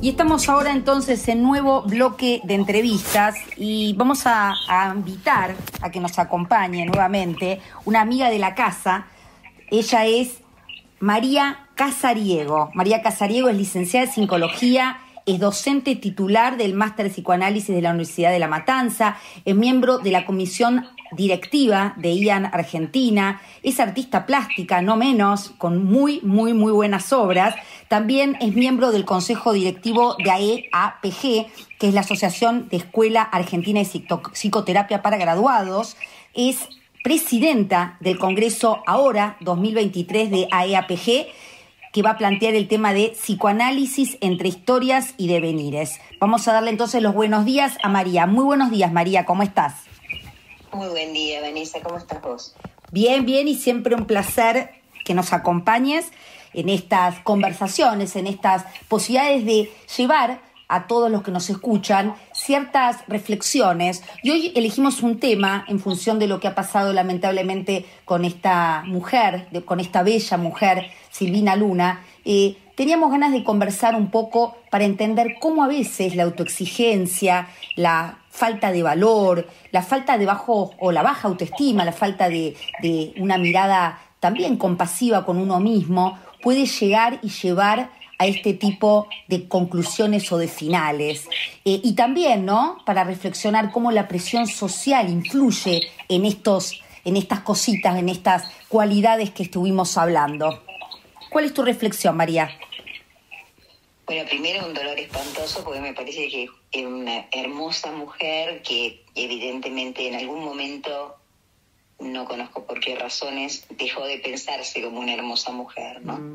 Y estamos ahora entonces en nuevo bloque de entrevistas y vamos a invitar a que nos acompañe nuevamente una amiga de la casa. Ella es María Casariego. María Casariego es licenciada en Psicología, es docente titular del Máster de Psicoanálisis de la Universidad de La Matanza, es miembro de la comisión directiva de IAN Argentina, es artista plástica, no menos, con muy buenas obras. También es miembro del Consejo Directivo de AEAPG, que es la Asociación de Escuela Argentina de Psicoterapia para Graduados. Es presidenta del Congreso ahora, 2023, de AEAPG, que va a plantear el tema de psicoanálisis entre historias y devenires. Vamos a darle entonces los buenos días a María. Muy buenos días, María, ¿cómo estás? Muy buen día, Vanessa, ¿cómo estás vos? Bien, y siempre un placer que nos acompañes en estas conversaciones, en estas posibilidades de llevar a todos los que nos escuchan ciertas reflexiones. Y hoy elegimos un tema en función de lo que ha pasado lamentablemente con esta mujer, con esta bella mujer, Silvina Luna. Teníamos ganas de conversar un poco para entender cómo a veces la autoexigencia, la falta de valor, la falta de la baja autoestima, la falta de una mirada también compasiva con uno mismo, puede llegar y llevar a este tipo de conclusiones o de finales. Y también, ¿no?, para reflexionar cómo la presión social influye en estas cositas, en estas cualidades que estuvimos hablando. ¿Cuál es tu reflexión, María? Bueno, primero un dolor espantoso porque me parece que es una hermosa mujer que evidentemente en algún momento, no conozco por qué razones, dejó de pensarse como una hermosa mujer, ¿no?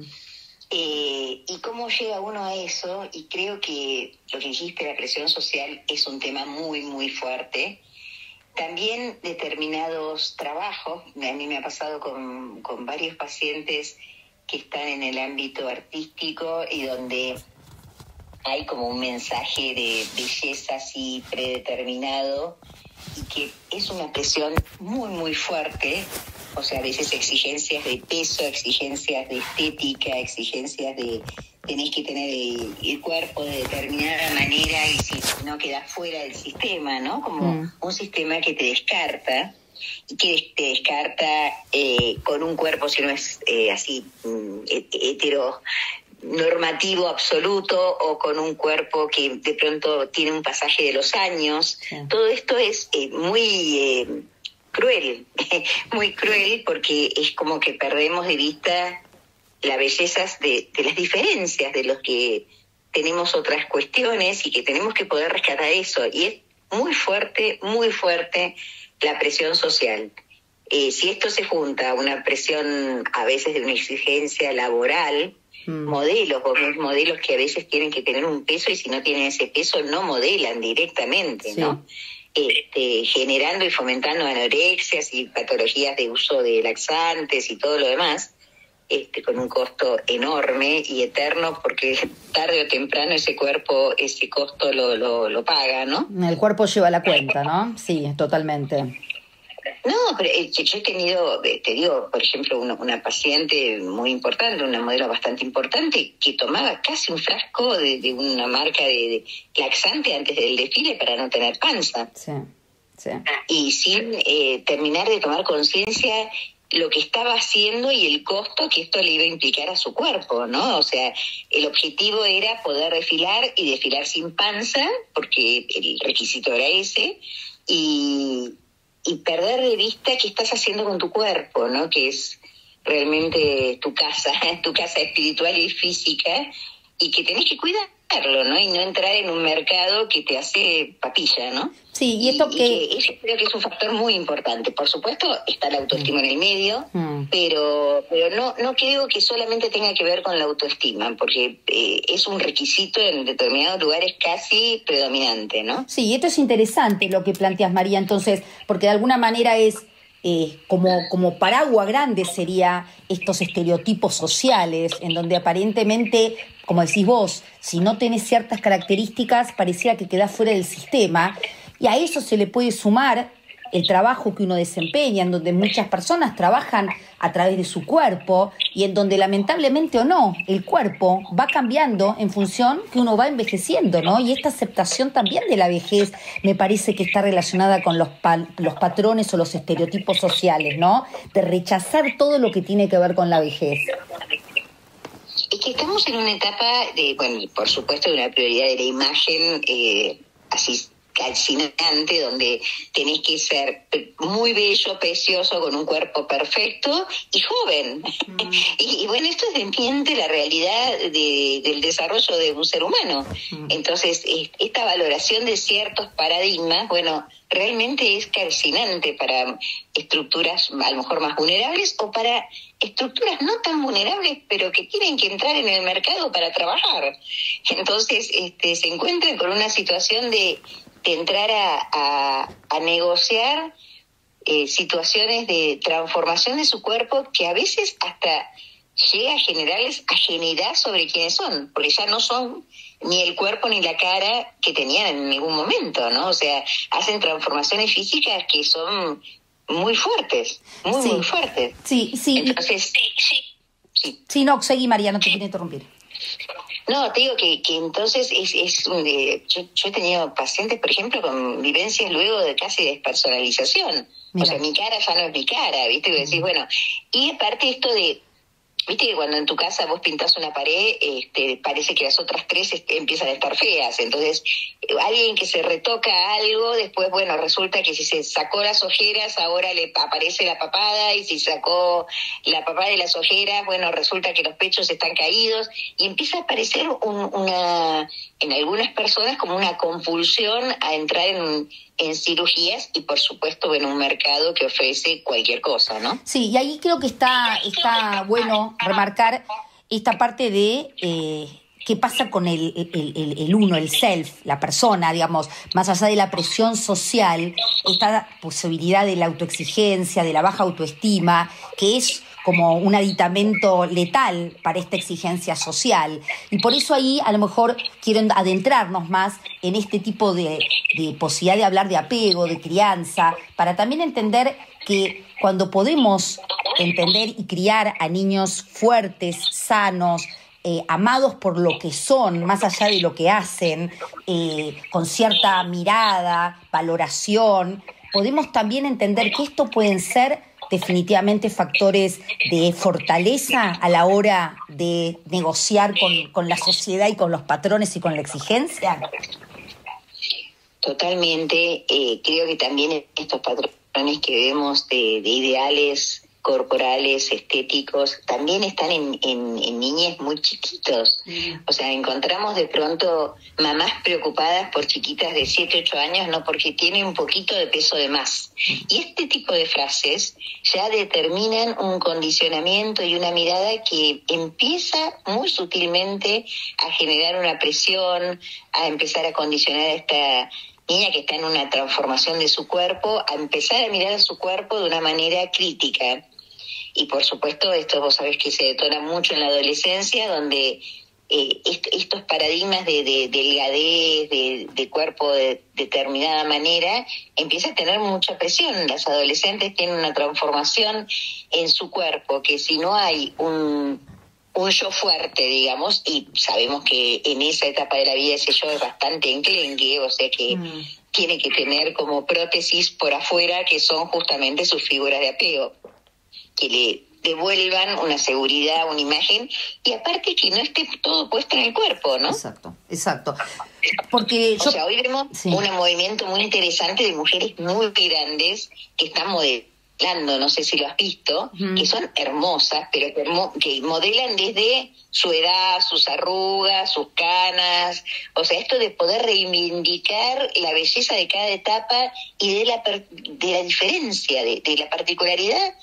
Y cómo llega uno a eso, y creo que lo que dijiste, la presión social, es un tema muy fuerte. También determinados trabajos, a mí me ha pasado con varios pacientes que están en el ámbito artístico y donde hay como un mensaje de belleza así predeterminado y que es una presión muy fuerte, o sea, a veces exigencias de peso, exigencias de estética, exigencias de tenés que tener el cuerpo de determinada manera y si no quedás fuera del sistema, ¿no? Como un sistema que te descarta y que te descarta con un cuerpo, si no es así heteronormativo absoluto, o con un cuerpo que de pronto tiene un pasaje de los años. Sí. Todo esto es muy cruel, muy cruel, porque es como que perdemos de vista las bellezas de las diferencias, de los que tenemos otras cuestiones y que tenemos que poder rescatar eso. Y es muy fuerte la presión social. Si esto se junta a una presión a veces de una exigencia laboral, modelos que a veces tienen que tener un peso y si no tienen ese peso no modelan directamente, sí, ¿no? Generando y fomentando anorexias y patologías de uso de laxantes y todo lo demás, con un costo enorme y eterno, porque tarde o temprano ese cuerpo, ese costo lo paga, ¿no? El cuerpo lleva la cuenta, ¿no? Sí, totalmente. No, pero yo he tenido, te digo, por ejemplo, una paciente muy importante, una modelo bastante importante, que tomaba casi un frasco de una marca de laxante antes del desfile para no tener panza. Sí. Y sin terminar de tomar conciencia lo que estaba haciendo y el costo que esto le iba a implicar a su cuerpo, ¿no? O sea, el objetivo era poder desfilar y desfilar sin panza, porque el requisito era ese, y perder de vista qué estás haciendo con tu cuerpo, ¿no? Que es realmente tu casa espiritual y física, y que tenés que cuidarlo, ¿no? Y no entrar en un mercado que te hace papilla, ¿no? Sí, y esto que yo creo que es un factor muy importante. Por supuesto, está la autoestima en el medio, pero no creo que solamente tenga que ver con la autoestima, porque es un requisito en determinados lugares casi predominante, ¿no? Sí, esto es interesante lo que planteas, María, entonces, porque de alguna manera es como paraguas grande sería estos estereotipos sociales, en donde aparentemente, como decís vos, si no tenés ciertas características, parecía que quedás fuera del sistema, y a eso se le puede sumar el trabajo que uno desempeña, en donde muchas personas trabajan a través de su cuerpo y en donde lamentablemente o no, el cuerpo va cambiando en función que uno va envejeciendo, ¿no? Y esta aceptación también de la vejez me parece que está relacionada con los patrones o los estereotipos sociales, ¿no? De rechazar todo lo que tiene que ver con la vejez. Es que estamos en una etapa de, bueno, por supuesto, de una prioridad de la imagen así calcinante, donde tenés que ser muy bello, precioso, con un cuerpo perfecto y joven. Y bueno, esto desmiente la realidad del desarrollo de un ser humano. Entonces, esta valoración de ciertos paradigmas, bueno, realmente es calcinante para estructuras a lo mejor más vulnerables o para estructuras no tan vulnerables, pero que tienen que entrar en el mercado para trabajar. Entonces, se encuentran con una situación de entrar a negociar situaciones de transformación de su cuerpo que a veces hasta llega a generarles ajenidad sobre quiénes son, porque ya no son ni el cuerpo ni la cara que tenían en ningún momento, ¿no? O sea, hacen transformaciones físicas que son muy fuertes, muy fuertes. Sí. Entonces, sí. Sí, no, seguí, María, no te quiero interrumpir. No, te digo que entonces yo he tenido pacientes, por ejemplo, con vivencias luego de casi despersonalización. Mira. O sea, mi cara ya no es mi cara, ¿viste? Que decís, bueno, y aparte esto de, viste que cuando en tu casa vos pintás una pared, parece que las otras tres empiezan a estar feas. Entonces, alguien que se retoca algo, después, bueno, resulta que si se sacó las ojeras, ahora le aparece la papada, y si sacó la papada de las ojeras, bueno, resulta que los pechos están caídos, y empieza a aparecer en algunas personas como una compulsión a entrar en cirugías y, por supuesto, en un mercado que ofrece cualquier cosa, ¿no? Sí, y ahí creo que está bueno remarcar esta parte de qué pasa con el uno, el self, la persona, digamos, más allá de la presión social, esta posibilidad de la autoexigencia, de la baja autoestima, que es como un aditamento letal para esta exigencia social. Y por eso ahí a lo mejor quiero adentrarnos más en este tipo de posibilidad de hablar de apego, de crianza, para también entender que cuando podemos entender y criar a niños fuertes, sanos, amados por lo que son, más allá de lo que hacen, con cierta mirada, valoración, podemos también entender que esto pueden ser definitivamente factores de fortaleza a la hora de negociar con la sociedad y con los patrones y con la exigencia. Totalmente. Creo que también estos patrones que vemos de ideales corporales, estéticos, también están en niñez muy chiquitos. O sea, encontramos de pronto mamás preocupadas por chiquitas de 7, 8 años, no porque tienen un poquito de peso de más. Y este tipo de frases ya determinan un condicionamiento y una mirada que empieza muy sutilmente a generar una presión, a empezar a condicionar a esta niña que está en una transformación de su cuerpo, a empezar a mirar a su cuerpo de una manera crítica. Y por supuesto, esto vos sabés que se detona mucho en la adolescencia, donde estos paradigmas de delgadez, de cuerpo de determinada manera, empieza a tener mucha presión. Las adolescentes tienen una transformación en su cuerpo, que si no hay un yo fuerte, digamos, y sabemos que en esa etapa de la vida ese yo es bastante enclenque, o sea que tiene que tener como prótesis por afuera, que son justamente sus figuras de apego, que le devuelvan una seguridad, una imagen, y aparte que no esté todo puesto en el cuerpo, ¿no? Exacto. Porque o sea, hoy vemos un movimiento muy interesante de mujeres muy grandes que están modelando, no sé si lo has visto, que son hermosas, pero que modelan desde su edad, sus arrugas, sus canas, o sea, esto de poder reivindicar la belleza de cada etapa y de la diferencia, de la particularidad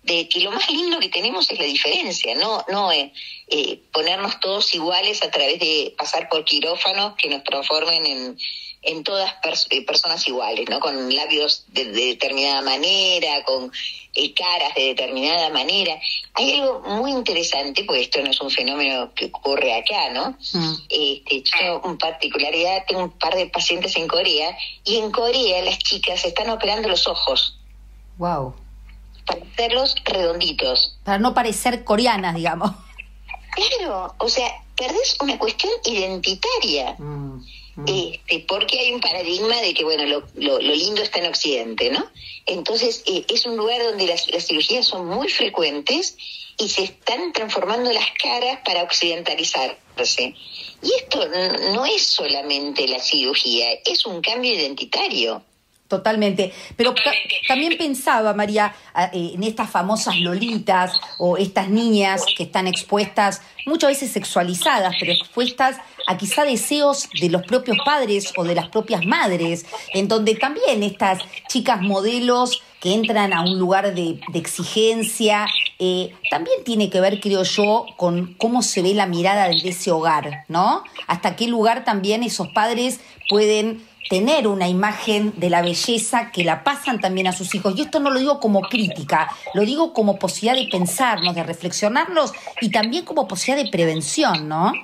de que lo más lindo que tenemos es la diferencia, no ponernos todos iguales a través de pasar por quirófanos que nos transformen en todas personas iguales, ¿no? Con labios de determinada manera, con caras de determinada manera. Hay algo muy interesante, porque esto no es un fenómeno que ocurre acá, ¿no? Yo, en particularidad, tengo un par de pacientes en Corea, y en Corea las chicas están operando los ojos. Wow. Para hacerlos redonditos. Para no parecer coreanas, digamos. Claro, o sea, perdés una cuestión identitaria. Porque hay un paradigma de que, bueno, lo lindo está en Occidente, ¿no? Entonces, es un lugar donde las cirugías son muy frecuentes y se están transformando las caras para occidentalizarse. Y esto no es solamente la cirugía, es un cambio identitario. Totalmente, pero también pensaba, María, en estas famosas lolitas o estas niñas que están expuestas, muchas veces sexualizadas, pero expuestas a quizá deseos de los propios padres o de las propias madres, en donde también estas chicas modelos que entran a un lugar de exigencia, también tiene que ver, creo yo, con cómo se ve la mirada desde ese hogar, ¿no? Hasta qué lugar también esos padres pueden tener una imagen de la belleza que la pasan también a sus hijos. Y esto no lo digo como crítica, lo digo como posibilidad de pensarnos, de reflexionarnos y también como posibilidad de prevención, ¿no?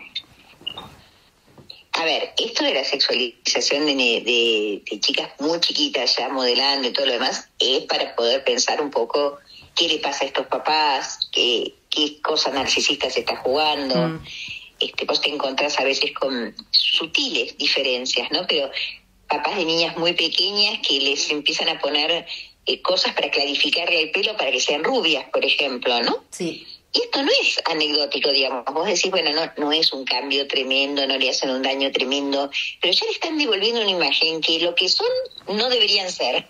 A ver, esto de la sexualización de chicas muy chiquitas ya modelando y todo lo demás es para poder pensar un poco qué le pasa a estos papás, qué cosa narcisista se está jugando. Vos te encontrás a veces con sutiles diferencias, ¿no? Pero papás de niñas muy pequeñas que les empiezan a poner cosas para clarificarle el pelo para que sean rubias, por ejemplo, ¿no? Sí. Y esto no es anecdótico, digamos. Vos decís, bueno, no es un cambio tremendo, no le hacen un daño tremendo, pero ya le están devolviendo una imagen que lo que son no deberían ser.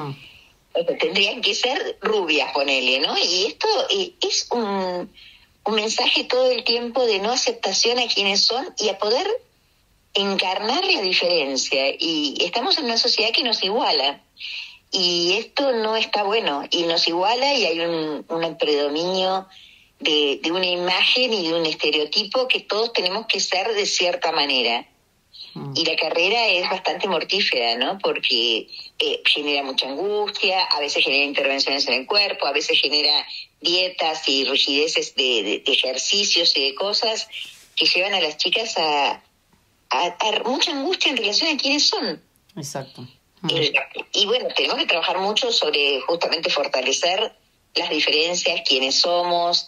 Tendrían que ser rubias, ponele, ¿no? Y esto es un mensaje todo el tiempo de no aceptación a quienes son y a poder encarnar la diferencia. Y estamos en una sociedad que nos iguala. Y esto no está bueno. Y nos iguala y hay un predominio de una imagen y de un estereotipo que todos tenemos que ser de cierta manera. Y la carrera es bastante mortífera, ¿no? Porque genera mucha angustia, a veces genera intervenciones en el cuerpo, a veces genera dietas y rigideces de ejercicios y de cosas que llevan a las chicas a mucha angustia en relación a quiénes son. Exacto. Y bueno, tenemos que trabajar mucho sobre justamente fortalecer las diferencias, quiénes somos.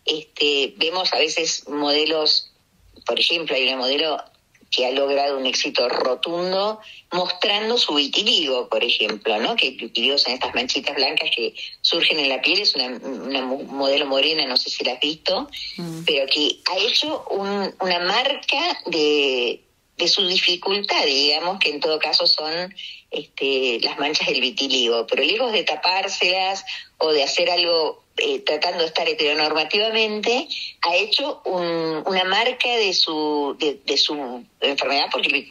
Vemos a veces modelos, por ejemplo, hay una modelo que ha logrado un éxito rotundo mostrando su vitiligo, por ejemplo, ¿no? Que el vitiligo son estas manchitas blancas que surgen en la piel, es una modelo morena, no sé si la has visto, pero que ha hecho una marca de su dificultad, digamos, que en todo caso son las manchas del vitiligo, pero lejos de tapárselas o de hacer algo tratando de estar heteronormativamente, ha hecho una marca de su enfermedad, porque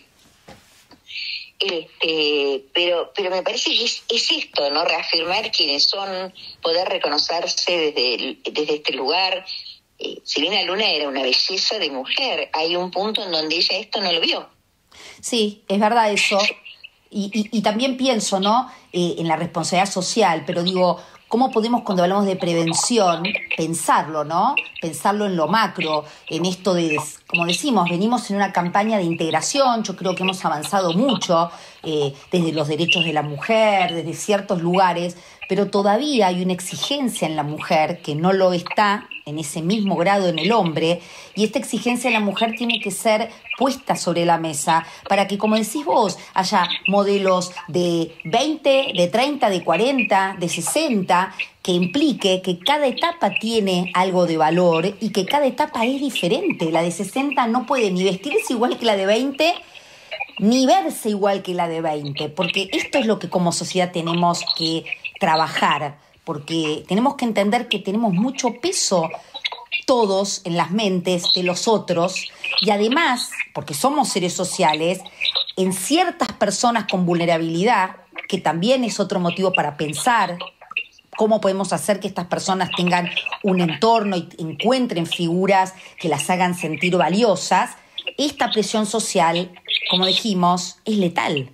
pero me parece que es esto, ¿no? Reafirmar quiénes son, poder reconocerse desde este lugar. Silvina Luna era una belleza de mujer, hay un punto en donde ella esto no lo vio. Sí, es verdad eso. Y también pienso, ¿no? En la responsabilidad social, pero digo, ¿cómo podemos, cuando hablamos de prevención, pensarlo, ¿no? Pensarlo en lo macro, en esto de, como decimos, venimos en una campaña de integración, yo creo que hemos avanzado mucho desde los derechos de la mujer, desde ciertos lugares, pero todavía hay una exigencia en la mujer que no lo está en ese mismo grado en el hombre, y esta exigencia en la mujer tiene que ser puesta sobre la mesa para que, como decís vos, haya modelos de 20, de 30, de 40, de 60, que implique que cada etapa tiene algo de valor y que cada etapa es diferente. La de 60 no puede ni vestirse igual que la de 20, ni verse igual que la de 20, porque esto es lo que como sociedad tenemos que trabajar, porque tenemos que entender que tenemos mucho peso todos en las mentes de los otros, y además, porque somos seres sociales, en ciertas personas con vulnerabilidad, que también es otro motivo para pensar cómo podemos hacer que estas personas tengan un entorno y encuentren figuras que las hagan sentir valiosas, esta presión social, como dijimos, es letal.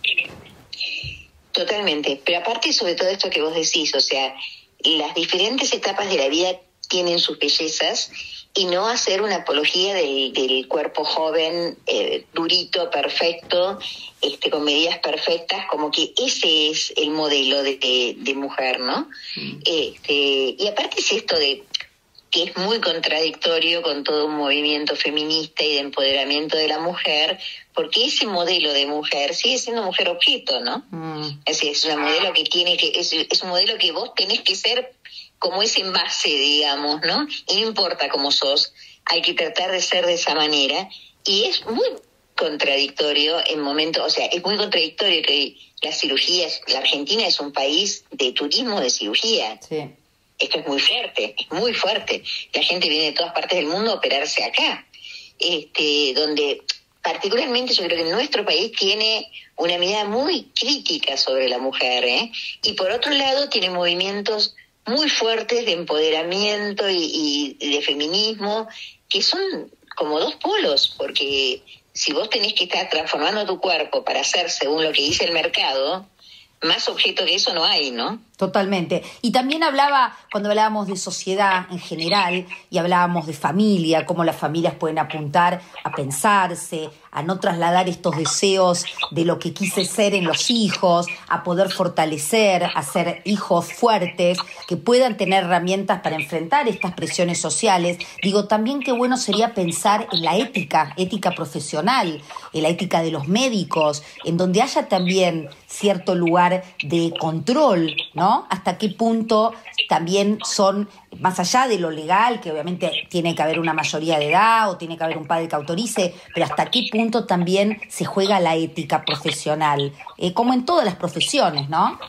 Totalmente, pero aparte sobre todo esto que vos decís, o sea, las diferentes etapas de la vida tienen sus bellezas, y no hacer una apología del cuerpo joven, durito, perfecto, con medidas perfectas, como que ese es el modelo de mujer, ¿no? Y aparte es esto de que es muy contradictorio con todo un movimiento feminista y de empoderamiento de la mujer, porque ese modelo de mujer sigue siendo mujer objeto, ¿no? Es decir, es una modelo que es un modelo que vos tenés que ser como ese envase, digamos, ¿no? Y no importa cómo sos, hay que tratar de ser de esa manera, y es muy contradictorio en momentos, o sea, es muy contradictorio que las cirugías, la Argentina es un país de turismo de cirugía. Sí. Esto es muy fuerte. La gente viene de todas partes del mundo a operarse acá, donde particularmente yo creo que nuestro país tiene una mirada muy crítica sobre la mujer, y por otro lado tiene movimientos muy fuertes de empoderamiento y de feminismo, que son como dos polos, porque si vos tenés que estar transformando tu cuerpo para hacer según lo que dice el mercado, más objeto que eso no hay, ¿no? Totalmente. Y también cuando hablábamos de sociedad en general y hablábamos de familia, cómo las familias pueden apuntar a pensarse, a no trasladar estos deseos de lo que quise ser en los hijos, a poder fortalecer, a ser hijos fuertes, que puedan tener herramientas para enfrentar estas presiones sociales. Digo, también qué bueno sería pensar en la ética profesional, en la ética de los médicos, en donde haya también cierto lugar de control, ¿no? Hasta qué punto también son, más allá de lo legal, que obviamente tiene que haber una mayoría de edad o tiene que haber un padre que autorice, pero hasta qué punto también se juega la ética profesional, como en todas las profesiones, ¿no?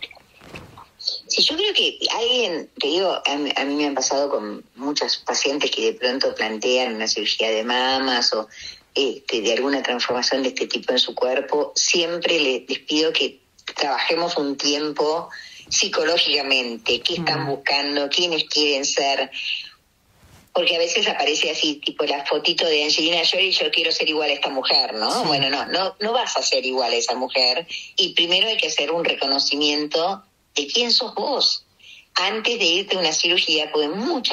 Sí, yo creo que alguien, te digo, a mí me han pasado con muchas pacientes que de pronto plantean una cirugía de mamas o de alguna transformación de este tipo en su cuerpo. Siempre les pido que trabajemos un tiempo psicológicamente, qué están buscando, quiénes quieren ser, porque a veces aparece así, tipo la fotito de Angelina Jolie, yo quiero ser igual a esta mujer, ¿no? Sí. Bueno, no vas a ser igual a esa mujer, y primero hay que hacer un reconocimiento de quién sos vos, antes de irte a una cirugía, porque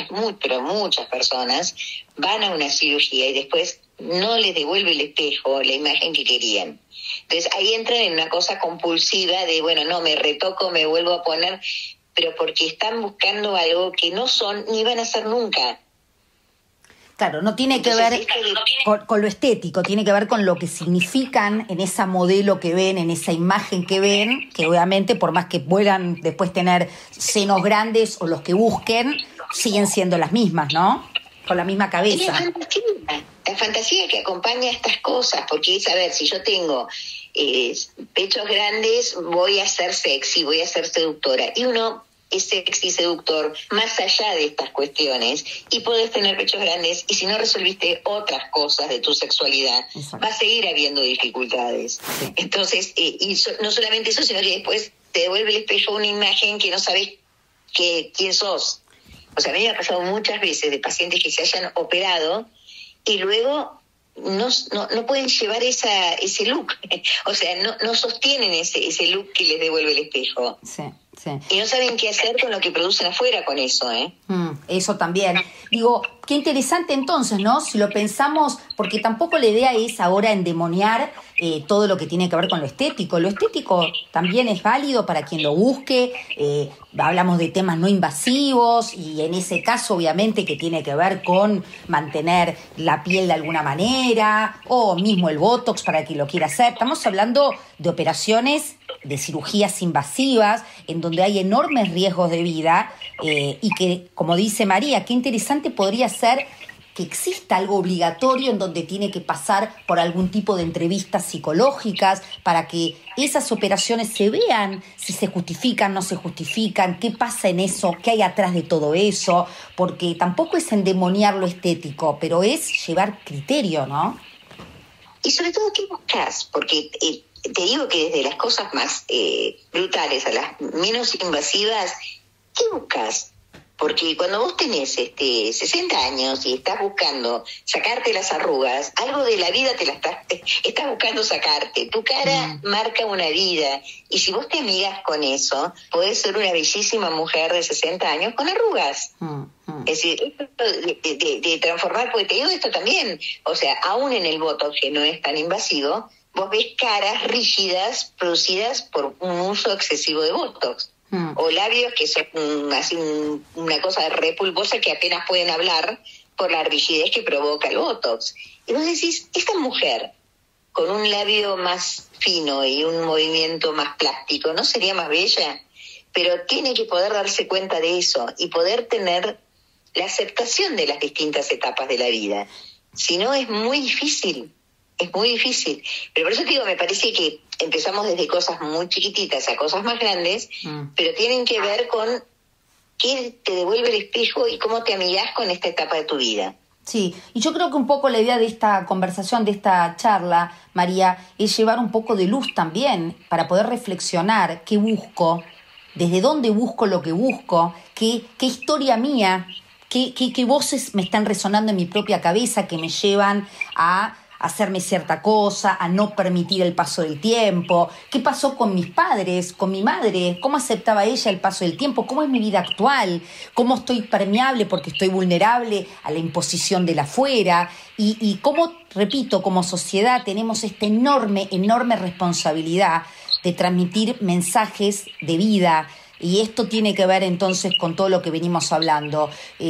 muchas personas van a una cirugía y después no les devuelve el espejo la imagen que querían. Entonces ahí entran en una cosa compulsiva de, bueno, no, me retoco, me vuelvo a poner, pero porque están buscando algo que no son ni van a ser nunca. Claro, no tiene que ver con lo estético, tiene que ver con lo que significan en esa modelo que ven, en esa imagen que ven, que obviamente por más que puedan después tener senos grandes o los que busquen, siguen siendo las mismas, ¿no? Con la misma cabeza. La fantasía que acompaña estas cosas, porque es, a ver, si yo tengo pechos grandes, voy a ser sexy, voy a ser seductora. Y uno es sexy, seductor, más allá de estas cuestiones, y podés tener pechos grandes, y si no resolviste otras cosas de tu sexualidad, va a seguir habiendo dificultades. Sí. Entonces, no solamente eso, sino que después te devuelve el espejo una imagen que no sabes quién sos. O sea, a mí me ha pasado muchas veces de pacientes que se hayan operado y luego no pueden llevar ese look. O sea, no sostienen ese look que les devuelve el espejo. Sí, sí. Y no saben qué hacer con lo que producen afuera con eso, ¿eh? Eso también. Digo, qué interesante entonces, ¿no? Si lo pensamos, porque tampoco la idea es ahora endemoniar todo lo que tiene que ver con lo estético. Lo estético también es válido para quien lo busque. Hablamos de temas no invasivos y en ese caso obviamente que tiene que ver con mantener la piel de alguna manera o mismo el Botox para quien lo quiera hacer. Estamos hablando de operaciones, de cirugías invasivas en donde hay enormes riesgos de vida y que, como dice María, qué interesante podría ser que exista algo obligatorio en donde tiene que pasar por algún tipo de entrevistas psicológicas para que esas operaciones se vean si se justifican, no se justifican, qué pasa en eso, qué hay atrás de todo eso, porque tampoco es endemoniar lo estético, pero es llevar criterio, ¿no? Y sobre todo, ¿qué buscas? Porque te digo que desde las cosas más brutales a las menos invasivas ¿qué buscas? Porque cuando vos tenés 60 años y estás buscando sacarte las arrugas, algo de la vida estás buscando sacarte. Tu cara marca una vida. Y si vos te amigas con eso, podés ser una bellísima mujer de 60 años con arrugas. Es decir, esto de transformar, porque te digo esto también, o sea, aún en el Botox, que no es tan invasivo, vos ves caras rígidas producidas por un uso excesivo de Botox. O labios que son así una cosa repulposa que apenas pueden hablar por la rigidez que provoca el Botox. Y vos decís, esta mujer con un labio más fino y un movimiento más plástico, ¿no sería más bella? Pero tiene que poder darse cuenta de eso y poder tener la aceptación de las distintas etapas de la vida. Si no, es muy difícil. Es muy difícil. Pero por eso te digo, me parece que empezamos desde cosas muy chiquititas a cosas más grandes, pero tienen que ver con qué te devuelve el espejo y cómo te amigás con esta etapa de tu vida. Sí, y yo creo que un poco la idea de esta conversación, de esta charla, María, es llevar un poco de luz también para poder reflexionar qué busco, desde dónde busco lo que busco, qué historia mía, qué voces me están resonando en mi propia cabeza que me llevan a hacerme cierta cosa, a no permitir el paso del tiempo. ¿Qué pasó con mis padres, con mi madre? ¿Cómo aceptaba ella el paso del tiempo? ¿Cómo es mi vida actual? ¿Cómo estoy permeable porque estoy vulnerable a la imposición del afuera? Y cómo, repito, como sociedad tenemos esta enorme responsabilidad de transmitir mensajes de vida. Y esto tiene que ver entonces con todo lo que venimos hablando.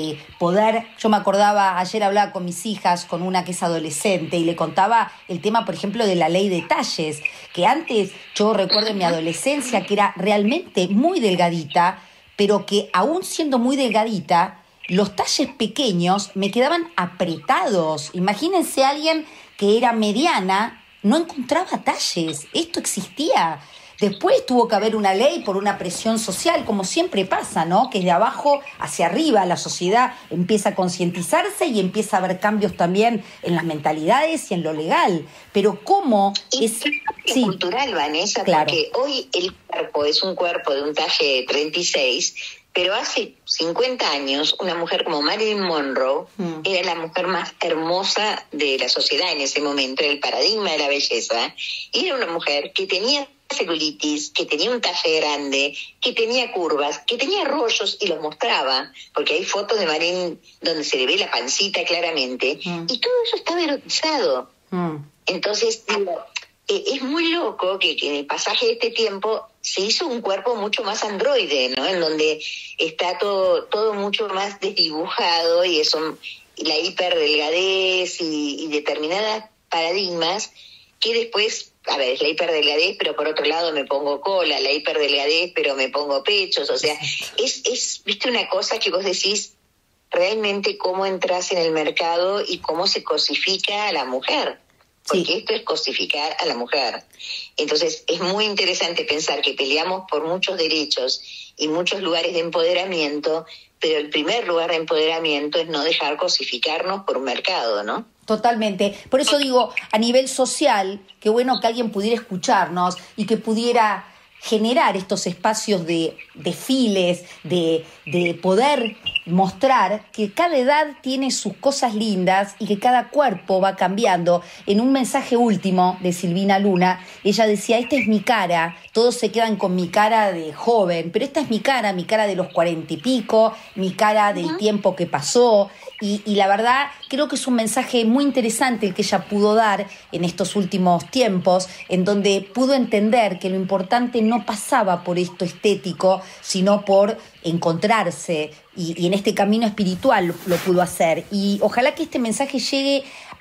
Yo me acordaba, ayer hablaba con mis hijas, con una que es adolescente, y le contaba el tema, por ejemplo, de la ley de talles, que antes, yo recuerdo en mi adolescencia, que era realmente muy delgadita, pero que aún siendo muy delgadita, los talles pequeños me quedaban apretados. Imagínense a alguien que era mediana, no encontraba talles, esto existía. Después tuvo que haber una ley por una presión social, como siempre pasa, ¿no? Que de abajo hacia arriba la sociedad empieza a concientizarse y empieza a haber cambios también en las mentalidades y en lo legal. Pero ¿cómo es cultural, Vanessa? Claro. Porque hoy el cuerpo es un cuerpo de un talle 36, pero hace 50 años una mujer como Marilyn Monroe era la mujer más hermosa de la sociedad en ese momento, era el paradigma de la belleza, y era una mujer que tenía celulitis, que tenía un talle grande, que tenía curvas, que tenía rollos y los mostraba, porque hay fotos de Marilyn donde se le ve la pancita claramente, y todo eso estaba erotizado. Entonces, digo, es muy loco que en el pasaje de este tiempo se hizo un cuerpo mucho más androide, ¿no? En donde está todo mucho más desdibujado y eso, la hiperdelgadez y determinadas paradigmas que después, a ver, es la hiperdelgadez, pero por otro lado me pongo cola, la hiperdelgadez, pero me pongo pechos, o sea, es viste, una cosa que vos decís realmente cómo entras en el mercado y cómo se cosifica a la mujer. Porque esto es cosificar a la mujer. Entonces, es muy interesante pensar que peleamos por muchos derechos y muchos lugares de empoderamiento, pero el primer lugar de empoderamiento es no dejar cosificarnos por un mercado, ¿no? Totalmente. Por eso digo, a nivel social, qué bueno que alguien pudiera escucharnos y que pudiera generar estos espacios de desfiles, de poder mostrar que cada edad tiene sus cosas lindas y que cada cuerpo va cambiando. En un mensaje último de Silvina Luna, ella decía, esta es mi cara, todos se quedan con mi cara de joven, pero esta es mi cara de los 40 y pico, mi cara del tiempo que pasó, y la verdad creo que es un mensaje muy interesante el que ella pudo dar en estos últimos tiempos, en donde pudo entender que lo importante no pasaba por esto estético, sino por encontrarse, y en este camino espiritual lo pudo hacer. Y ojalá que este mensaje llegue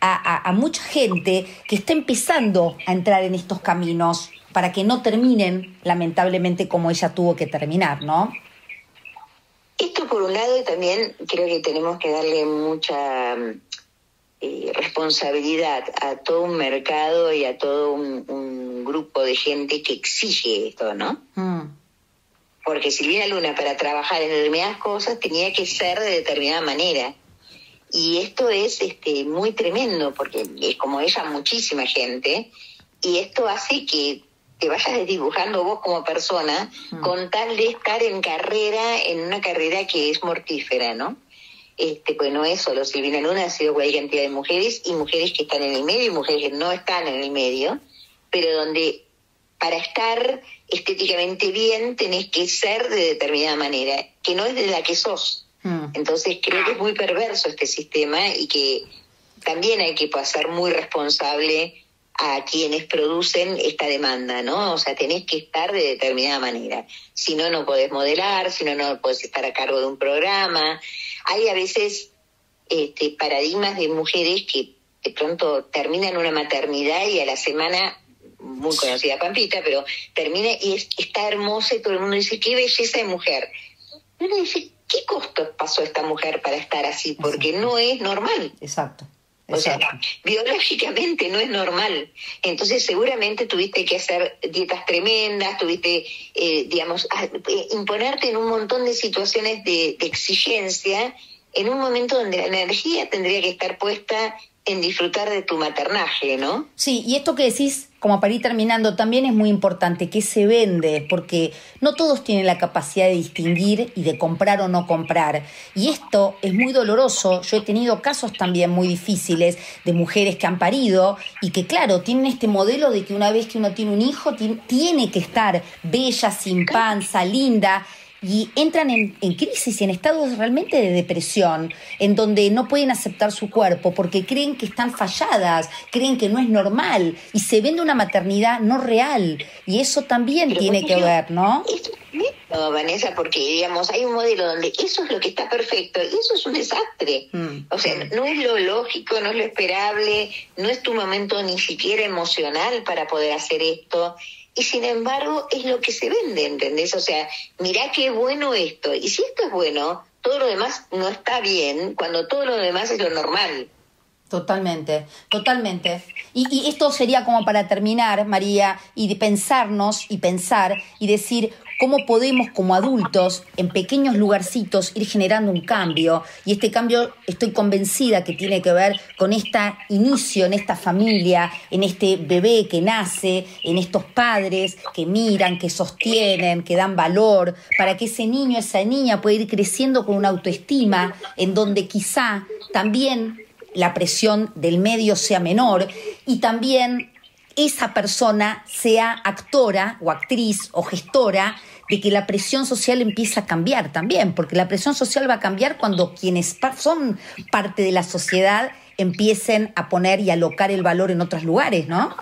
a mucha gente que está empezando a entrar en estos caminos para que no terminen, lamentablemente, como ella tuvo que terminar, ¿no? Esto por un lado, y también creo que tenemos que darle mucha responsabilidad a todo un mercado y a todo un grupo de gente que exige esto, ¿no? Porque Silvina Luna, para trabajar en determinadas cosas, tenía que ser de determinada manera. Y esto es muy tremendo, porque es como ella muchísima gente, y esto hace que te vayas desdibujando vos como persona con tal de estar en una carrera que es mortífera, ¿no? Pues no es solo Silvina Luna, ha sido cualquier cantidad de mujeres, y mujeres que están en el medio y mujeres que no están en el medio, pero donde para estar estéticamente bien tenés que ser de determinada manera, que no es de la que sos. Entonces creo que es muy perverso este sistema y que también hay que pasar muy responsable a quienes producen esta demanda, ¿no? O sea, tenés que estar de determinada manera. Si no, no podés modelar, si no, no podés estar a cargo de un programa. Hay a veces paradigmas de mujeres que de pronto terminan una maternidad y a la semana, muy conocida Pampita, pero termina y está hermosa y todo el mundo dice, qué belleza de mujer. Y uno dice, ¿qué costos pasó esta mujer para estar así? Porque no es normal. Exacto. O sea, biológicamente no es normal. Entonces seguramente tuviste que hacer dietas tremendas, tuviste, imponerte en un montón de situaciones de exigencia, en un momento donde la energía tendría que estar puesta en disfrutar de tu maternaje, ¿no? Sí, y esto que decís, como para ir terminando, también es muy importante, que se vende, porque no todos tienen la capacidad de distinguir y de comprar o no comprar. Y esto es muy doloroso. Yo he tenido casos también muy difíciles de mujeres que han parido y que, claro, tienen este modelo de que una vez que uno tiene un hijo, tiene que estar bella, sin panza, linda, y entran en crisis y en estados realmente de depresión, en donde no pueden aceptar su cuerpo porque creen que están falladas, creen que no es normal y se vende una maternidad no real, y eso también tiene que ver, ¿no? No, Vanessa, porque digamos hay un modelo donde eso es lo que está perfecto y eso es un desastre. O sea, no es lo lógico, no es lo esperable, no es tu momento ni siquiera emocional para poder hacer esto. Y sin embargo es lo que se vende, ¿entendés? O sea, mirá qué bueno esto. Y si esto es bueno, todo lo demás no está bien, cuando todo lo demás es lo normal. Totalmente, totalmente. Y esto sería como para terminar, María, y de pensarnos y pensar y decir cómo podemos como adultos en pequeños lugarcitos ir generando un cambio. Y este cambio estoy convencida que tiene que ver con este inicio en esta familia, en este bebé que nace, en estos padres que miran, que sostienen, que dan valor, para que ese niño, esa niña pueda ir creciendo con una autoestima en donde quizá también la presión del medio sea menor y también esa persona sea actora o actriz o gestora de que la presión social empieza a cambiar también, porque la presión social va a cambiar cuando quienes son parte de la sociedad empiecen a poner y alocar el valor en otros lugares, ¿no?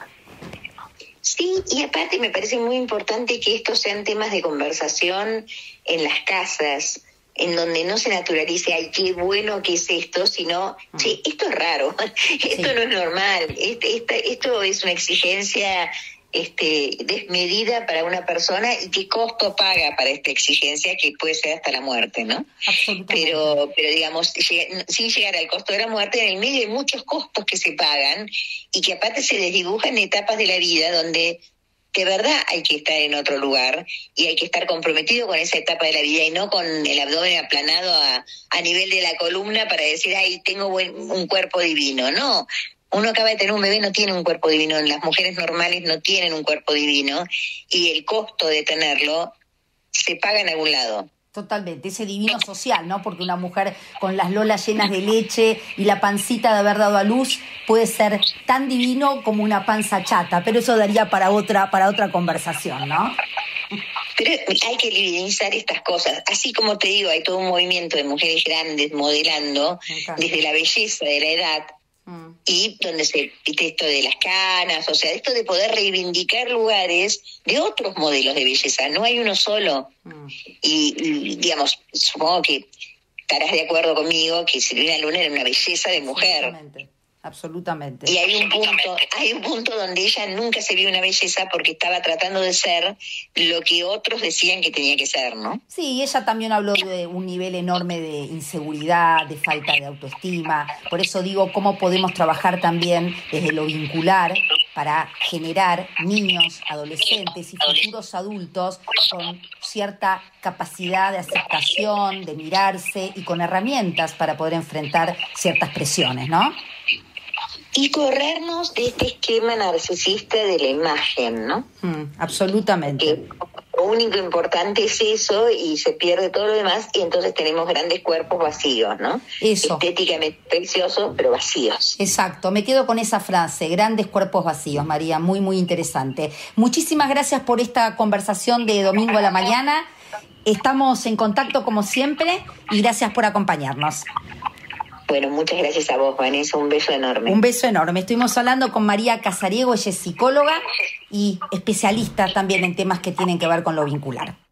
Sí, y aparte me parece muy importante que estos sean temas de conversación en las casas, en donde no se naturalice, ay, qué bueno que es esto, sino, che, esto es raro, esto no es normal, esto es una exigencia desmedida para una persona y qué costo paga para esta exigencia que puede ser hasta la muerte, ¿no? Pero digamos, sin llegar al costo de la muerte, en el medio hay muchos costos que se pagan y que aparte se desdibujan etapas de la vida donde de verdad hay que estar en otro lugar y hay que estar comprometido con esa etapa de la vida y no con el abdomen aplanado a nivel de la columna para decir, ay, tengo un cuerpo divino. No, uno acaba de tener un bebé, no tiene un cuerpo divino, las mujeres normales no tienen un cuerpo divino y el costo de tenerlo se paga en algún lado. Totalmente, ese divino social, ¿no? Porque una mujer con las lolas llenas de leche y la pancita de haber dado a luz puede ser tan divino como una panza chata, pero eso daría para otra conversación, ¿no? Pero hay que divinizar estas cosas. Así como te digo, hay todo un movimiento de mujeres grandes modelando desde la belleza de la edad y donde se pide esto de las canas, o sea, esto de poder reivindicar lugares de otros modelos de belleza, no hay uno solo. Y digamos, supongo que estarás de acuerdo conmigo que Silvina Luna era una belleza de mujer. Absolutamente. Y hay un punto donde ella nunca se vio una belleza porque estaba tratando de ser lo que otros decían que tenía que ser, ¿no? Sí, ella también habló de un nivel enorme de inseguridad, de falta de autoestima. Por eso digo, cómo podemos trabajar también desde lo vincular para generar niños, adolescentes y futuros adultos con cierta capacidad de aceptación, de mirarse y con herramientas para poder enfrentar ciertas presiones, ¿no? y corrernos de este esquema narcisista de la imagen, ¿no? Absolutamente. Que lo único importante es eso y se pierde todo lo demás y entonces tenemos grandes cuerpos vacíos, ¿no? Eso. Estéticamente preciosos, pero vacíos. Exacto, me quedo con esa frase, grandes cuerpos vacíos, María, muy, muy interesante. Muchísimas gracias por esta conversación de domingo a la mañana. Estamos en contacto como siempre y gracias por acompañarnos. Bueno, muchas gracias a vos, Vanessa, un beso enorme. Un beso enorme. Estuvimos hablando con María Casariego, ella es psicóloga y especialista también en temas que tienen que ver con lo vincular.